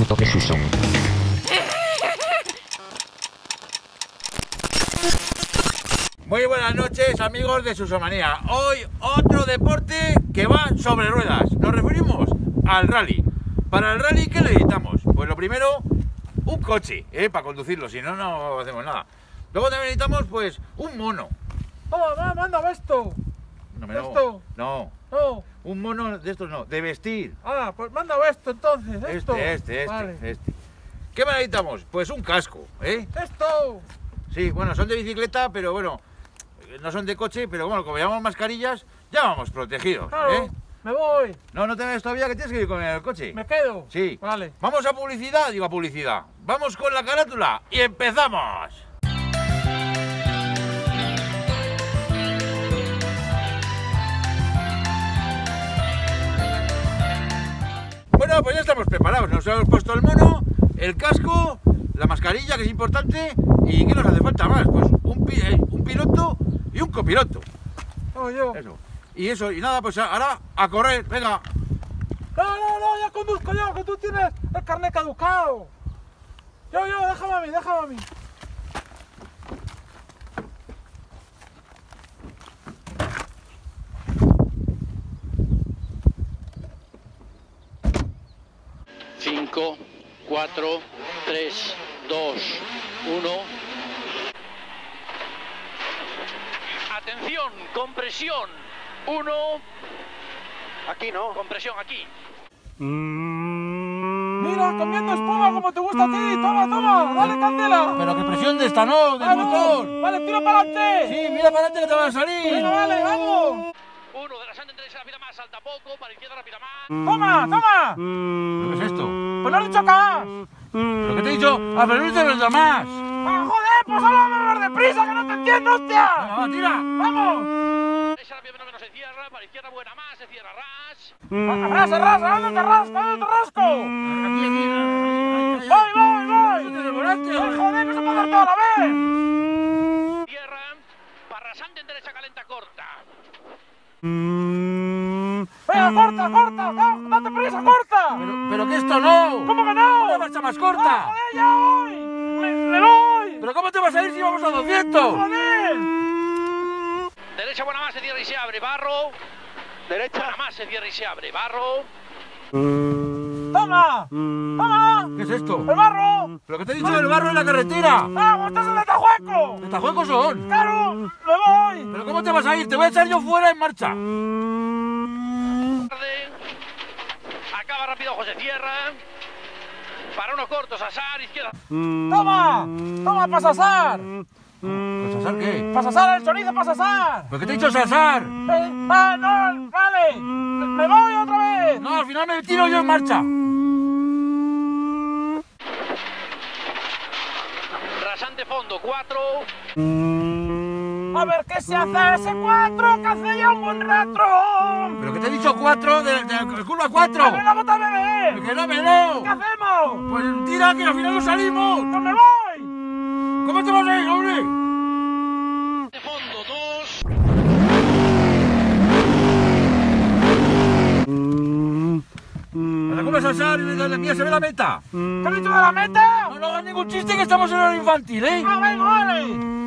Alberto Jesús. Muy buenas noches, amigos de Susomanía. Hoy otro deporte que va sobre ruedas. Nos referimos al rally. Para el rally, ¿qué necesitamos? Pues lo primero, un coche, para conducirlo, si no, no hacemos nada. Luego también necesitamos, pues, un mono. ¡Oh, manda esto! ¿Esto? No. No. Un mono de estos no, de vestir. Ah, pues manda esto entonces, esto. Vale. ¿Qué más necesitamos? Pues un casco, ¡Esto! Sí, bueno, son de bicicleta, pero bueno, no son de coche, pero bueno, como llevamos mascarillas, ya vamos protegidos, Claro, me voy. No te vayas todavía, que tienes que ir con el coche. ¿Me quedo? Sí. Vale. Vamos a publicidad, digo a publicidad. Vamos con la carátula y empezamos. Bueno, pues ya estamos preparados. Nos hemos puesto el mono, el casco, la mascarilla, que es importante. ¿Y qué nos hace falta más? Pues un piloto y un copiloto. Yo. Eso. Y nada, pues ahora a correr, venga. No, ya conduzco yo, que tú tienes el carnet caducado. Yo, déjame a mí. Cinco, 4, 3, 2, 1. Atención, compresión. 1. Aquí no. Compresión aquí. Mira, comiendo espuma como te gusta a ti. Toma, dale candela. Pero qué presión de esta, no, del motor. Vale, tira para adelante. Sí, mira para adelante que te va a salir. Venga, vale, vamos. 1 de la Santa derecha, rápida más, salta poco, para izquierda, rápida más. Toma. ¿Qué es esto? Pues no le chocas. ¿Lo que te he dicho? ¡A pero no te lo más! ¡Ah, joder! ¡Pues háblame más deprisa, que no te entiendo, hostia! Venga, va, tira. ¡Vamos! Derecha, rápida menos, se cierra, para izquierda, buena más, se cierra, ras. ¡Arrasa! ¿Dónde te rasco? Aquí. ¡Voy! te demoraste! ¡Ay, joder, no se puede hacer todo a la vez! Tierra, para rasante en derecha, calenta, corta. ¡Venga, corta! ¡Date prisa, corta! Pero que esto no. ¿Cómo que no? Una marcha más corta. ¡Ah, joder, ya voy! ¡Me voy! ¿Pero cómo te vas a ir si vamos a 200? ¡Joder! Derecha, buena más, se cierra y se abre, barro. Derecha. Buena más, se cierra y se abre, barro. ¡Toma! ¿Qué es esto? ¡El barro! ¿Pero qué te he dicho del barro en la carretera? ¡Vamos, estás en el Tajueco! ¿De Tajuecos son? ¡Claro! ¡Me voy! ¿Pero cómo te vas a ir? Te voy a echar yo fuera en marcha. Acaba rápido, José, cierra. Para unos cortos, asar, izquierda. ¡Toma, pasasar! ¿Pasasar qué? ¡Pasasar el chorizo, pasasar! ¿Pero qué te he dicho Sasar? No, vale. Me voy otra vez. No, al final me tiro yo en marcha. Rasante fondo, 4. A ver qué se hace ese 4, que hace ya un buen rato. ¿Pero qué te he dicho 4 de curva 4? ¡A ver la bota, bebé! ¡Que no, me no! ¿Qué hacemos? Pues tira, que al final no salimos. ¡No me voy! ¿Cómo te vas a ir, hombre? De fondo, 2. ¿Pero cómo es Sasar y la mía se ve la meta? ¿Qué has dicho de la meta? No hagas ningún chiste que estamos en hora infantil, ¿eh? ¡Ah, venga, vale!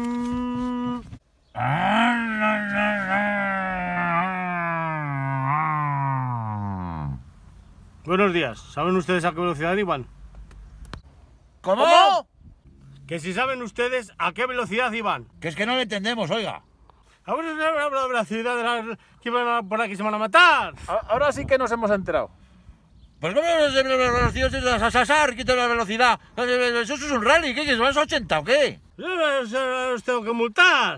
Buenos días. ¿Saben ustedes a qué velocidad iban? ¿Cómo? Que si saben ustedes a qué velocidad iban. Que es que no lo entendemos, oiga. Ahora es la velocidad de las que iban por aquí se van a matar. Ahora sí que nos hemos enterado. Pues cómo los de la velocidad de Sasar, quita la velocidad. Eso es un rally, ¿qué? ¿Que vas a 80 o qué? Os tengo que multar.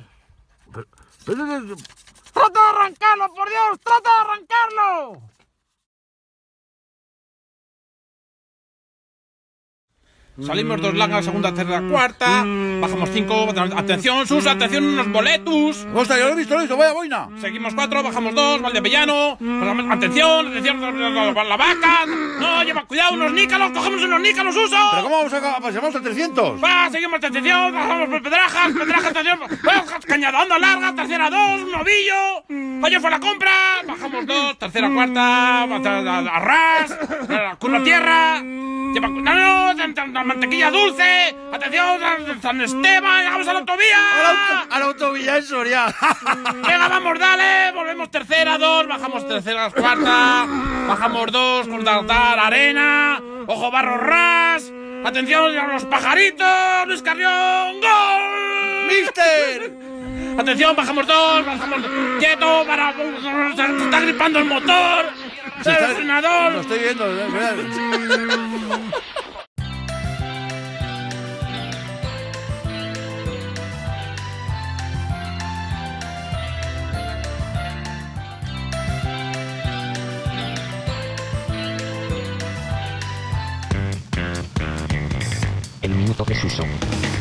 ¡Trata de arrancarlo, por Dios! ¡Trata de arrancarlo! Salimos 2 langas, segunda, tercera, cuarta. Bajamos 5. Atención, Suso, atención, unos boletus. Hostia, yo lo he visto, vaya boina. Seguimos 4, bajamos 2, Valdepellano. Atención, la vaca. No, lleva cuidado, unos nícalos, cogemos unos nícalos, Suso. ¿Pero cómo vamos a pasamos al 300? Va, seguimos, atención, bajamos por Pedrajas, atención. Cañada onda larga, tercera 2, un novillo. Oye, fue la compra. Bajamos 2, tercera, cuarta, arras, curva tierra. Lleva cuidado, mantequilla dulce. Atención, San Esteban, llegamos a la autovía. A la autovía en Soria. Venga, vamos, dale. Volvemos tercera, 2, bajamos tercera, cuarta. Bajamos 2, Cortar, arena. Ojo, barro, ras. Atención a los pajaritos. Luis Carrión, gol. ¡Mister! Atención, bajamos 2, bajamos quieto, para. Se está gripando el motor. El frenador. Lo estoy viendo. El minuto de Suso.